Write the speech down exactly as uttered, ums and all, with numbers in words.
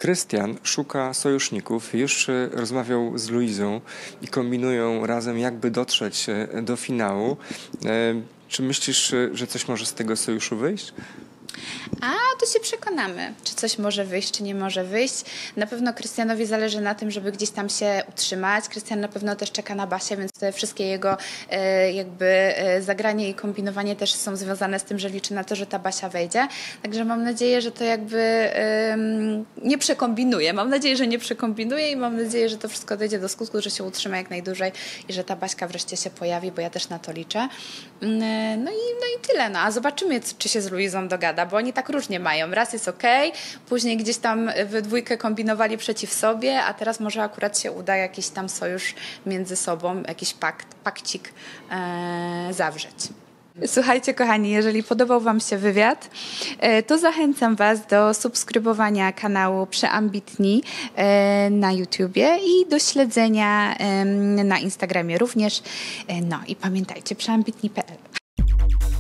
Krystian szuka sojuszników, już rozmawiał z Luizą i kombinują razem, jakby dotrzeć do finału. Czy myślisz, że coś może z tego sojuszu wyjść? A to się przekonamy, czy coś może wyjść, czy nie może wyjść. Na pewno Krystianowi zależy na tym, żeby gdzieś tam się utrzymać. Krystian na pewno też czeka na Basię, więc te wszystkie jego e, jakby e, zagranie i kombinowanie też są związane z tym, że liczy na to, że ta Basia wejdzie. Także mam nadzieję, że to jakby e, nie przekombinuje. Mam nadzieję, że nie przekombinuje i mam nadzieję, że to wszystko dojdzie do skutku, że się utrzyma jak najdłużej i że ta Baśka wreszcie się pojawi, bo ja też na to liczę. E, no, i, no i tyle. No, a zobaczymy, czy się z Luizą dogada, bo oni tak różnie mają. Raz jest okej, później gdzieś tam we dwójkę kombinowali przeciw sobie, a teraz może akurat się uda jakiś tam sojusz między sobą, jakiś pakt, pakcik e, zawrzeć. Słuchajcie, kochani, jeżeli podobał Wam się wywiad, to zachęcam Was do subskrybowania kanału Przeambitni na YouTubie i do śledzenia na Instagramie również. No i pamiętajcie, przeambitni kropka pe el.